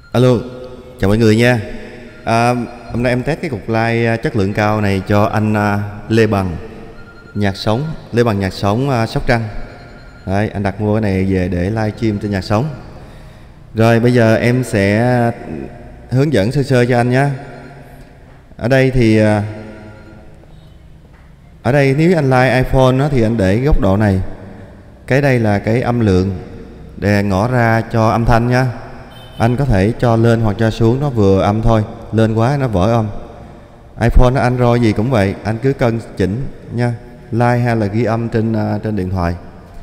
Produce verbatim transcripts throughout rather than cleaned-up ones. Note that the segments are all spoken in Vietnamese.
Alo, chào mọi người nha. à, Hôm nay em test cái cục like chất lượng cao này cho anh uh, Lê Bằng nhạc sống Lê Bằng nhạc sống uh, Sóc Trăng. Đấy, anh đặt mua cái này về để live stream trên nhạc sống. Rồi bây giờ em sẽ hướng dẫn sơ sơ cho anh nhé. Ở đây thì uh, Ở đây nếu anh like iPhone đó, thì anh để góc độ này. Cái đây là cái âm lượng để ngõ ra cho âm thanh nha. Anh có thể cho lên hoặc cho xuống, nó vừa âm thôi. Lên quá nó vỡ âm. iPhone, Android gì cũng vậy, anh cứ cân chỉnh nha. Like hay là ghi âm trên uh, trên điện thoại.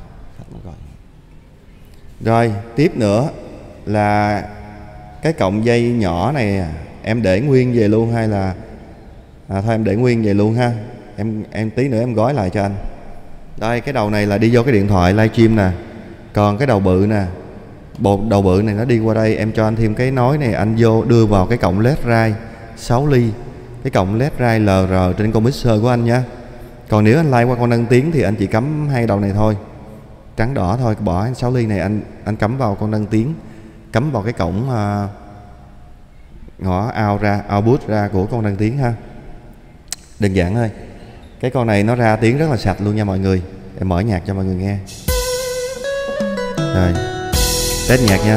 Rồi tiếp nữa là cái cọng dây nhỏ này em để nguyên về luôn hay là à, thôi em để nguyên về luôn ha. Em em tí nữa em gói lại cho anh. Đây, cái đầu này là đi vô cái điện thoại livestream nè. Còn cái đầu bự nè, bộ đầu bự này nó đi qua đây. Em cho anh thêm cái nối này, anh vô đưa vào cái cọng led ray sáu ly, cái cọng led ray lờ rờ trên con mixer của anh nhé. Còn nếu anh like qua con nâng tiếng thì anh chỉ cắm hai đầu này thôi, trắng đỏ thôi. Bỏ sáu ly này anh anh cắm vào con nâng tiếng, cắm vào cái cổng uh, ngõ out ra output ra của con nâng tiếng ha. Đơn giản thôi. Cái con này nó ra tiếng rất là sạch luôn nha mọi người. Em mở nhạc cho mọi người nghe. Rồi test nhạc nha.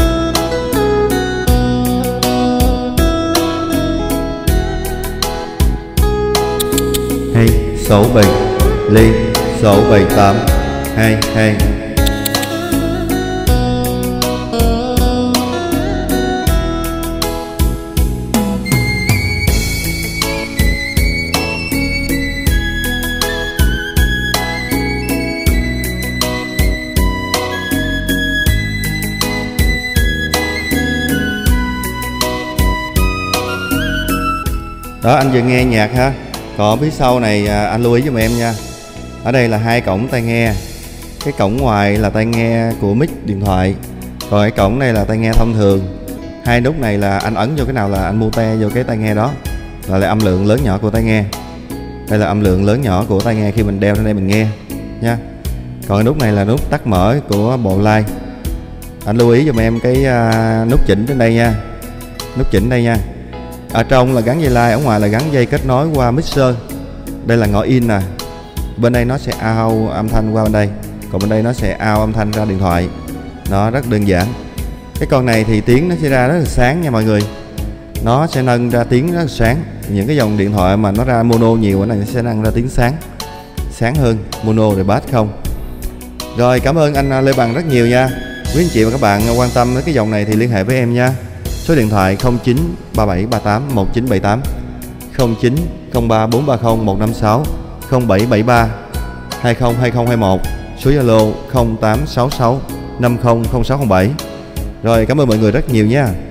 Hai sáu bảy ly sáu bảy tám hai hai. Đó, anh vừa nghe nhạc ha. Còn phía sau này anh lưu ý giùm em nha. Ở đây là hai cổng tai nghe. Cái cổng ngoài là tai nghe của mic điện thoại, còn cái cổng này là tai nghe thông thường. Hai nút này là anh ấn vô cái nào là anh mute vô cái tai nghe đó, là, là âm lượng lớn nhỏ của tai nghe. Đây là âm lượng lớn nhỏ của tai nghe khi mình đeo lên đây mình nghe nha. Còn cái nút này là nút tắt mở của bộ like. Anh lưu ý giùm em cái uh, nút chỉnh trên đây nha. Nút chỉnh đây nha. Ở trong là gắn dây like, ở ngoài là gắn dây kết nối qua mixer. Đây là ngõ in nè. Bên đây nó sẽ out âm thanh qua bên đây, còn bên đây nó sẽ out âm thanh ra điện thoại. Nó rất đơn giản. Cái con này thì tiếng nó sẽ ra rất là sáng nha mọi người. Nó sẽ nâng ra tiếng rất là sáng. Những cái dòng điện thoại mà nó ra mono nhiều, cái này nó sẽ nâng ra tiếng sáng, sáng hơn mono rồi bass không. Rồi cảm ơn anh Lê Bằng rất nhiều nha. Quý anh chị và các bạn quan tâm đến cái dòng này thì liên hệ với em nha. Số điện thoại không chín ba bảy ba tám một chín bảy tám, không chín không ba bốn ba không một năm sáu, không bảy bảy ba hai không hai không hai một. Số Zalo không tám sáu sáu năm không không sáu không bảy. Rồi cảm ơn mọi người rất nhiều nha.